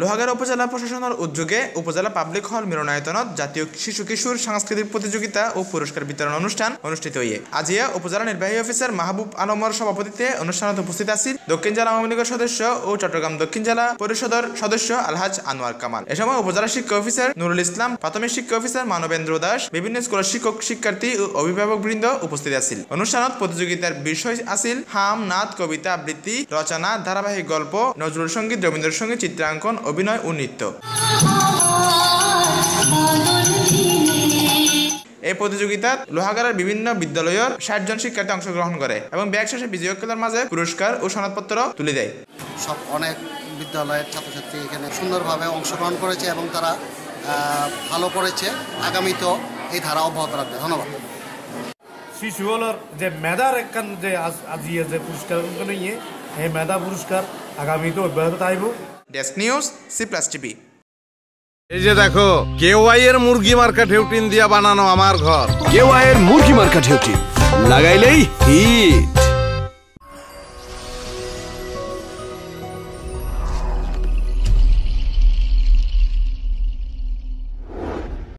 লোহাগাড়া উপজেলা প্রশাসনের উদ্যোগে উপজেলা পাবলিক হল মিলনায়তনত জাতীয় শিশু কিশোর সাংস্কৃতিক প্রতিযোগিতা ও পুরস্কার বিতরণ অনুষ্ঠান অনুষ্ঠিত হয়ে আজিয়া উপজেলা নির্বাহী অফিসার মাহবুব আলমর সভাপতিত্বে অনুষ্ঠানত উপস্থিত আছেন দক্ষিণ জেলা আওয়ামী লীগের সদস্য ও চট্টগ্রাম দক্ষিণ জেলা পরিষদের সদস্য আলহাজ আনোয়ার কামাল। এ সময় উপজেলা শিক্ষা অফিসার নুরুল ইসলাম, প্রাথমিক শিক্ষা অফিসার মানবেন্দ্র দাস, বিভিন্ন স্কুলের শিক্ষক শিক্ষার্থী ও অভিভাবকবৃন্দ উপস্থিত আছেন। অনুষ্ঠানত প্রতিযোগিতার বিষয় আছিল হাম, নাচ, কবিতা আবৃত্তি, রচনা, ধারাবাহিক গল্প, নজরুল সঙ্গীত, রবীন্দ্রসঙ্গীত, চিত্রাঙ্কন, অভিনয় ও নৃত্য। এই প্রতিযোগিতাত লোহাগাড়ার বিভিন্ন বিদ্যালয়ের ৬০ জন শিক্ষার্থী অংশগ্রহণ করে এবং ব্যাগ শেষে বিজয়ীদের মাঝে পুরস্কার ও সনদপত্র তুলে দেয়। সব অনেক বিদ্যালয়ের ছাত্রছাত্রী এখানে সুন্দরভাবে অংশগ্রহণ করেছে এবং তারা ভালো করেছে। আগামীতেও এই ধারা অব্যাহত রাখবে। ধন্যবাদ। শিশুগুলোর যে মেধার একখান যে আজিয়ে যে পুরস্কার নিয়ে এই মেধা পুরস্কার আগামীতে অব্যাহত থাকবে। Desk news C+ TV. এই যে দেখো, কেওয়াই এর মুরগি মার্কা ঢেউটিন দিয়া বানানো আমার ঘর। কেওয়াই এর মুরগি মার্কা ঢেউটিন লাগাইলেই হিট।